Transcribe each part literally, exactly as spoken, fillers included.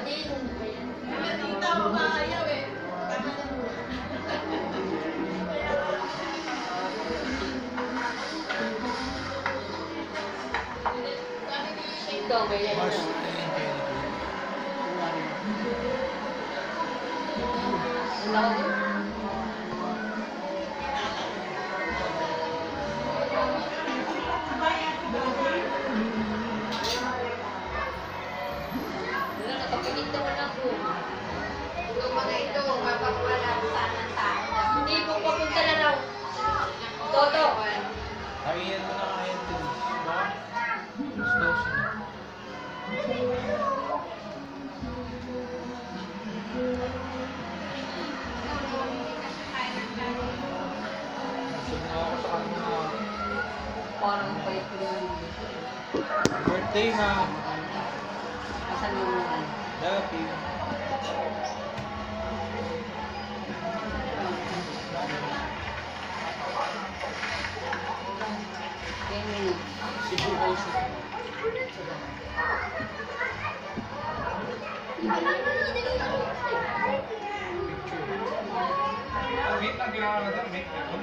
din. Tita, maayaw eh. Tama na mo. Ito, ganyan Mas na. Wala, nakapilit naman ako. Ito mga ito, mapapala sana sa akin. Hindi po papunta na raw. Toto. Kaiyan mo na kaya ito. Ba? Gusto siya. Gusto mo ako sa kanya. Parang payat ko naman. Birthday na. Asan yung mga? Dati. ten minutes. Cebu also. Wait lang, kailangan na dyan. Wait lang.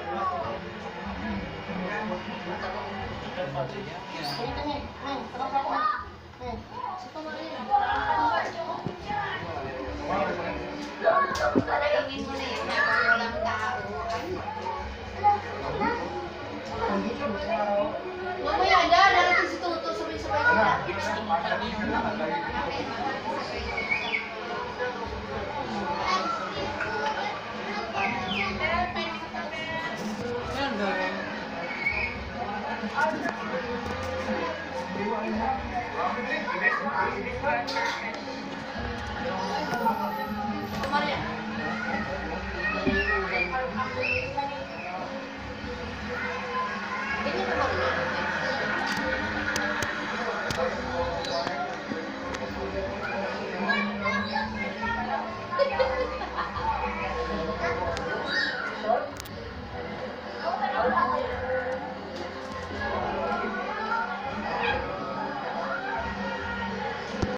Palagingin mo na yun, habang walang tao. Mamaya na, darating si Toto, sabay-sabay sila. Maria.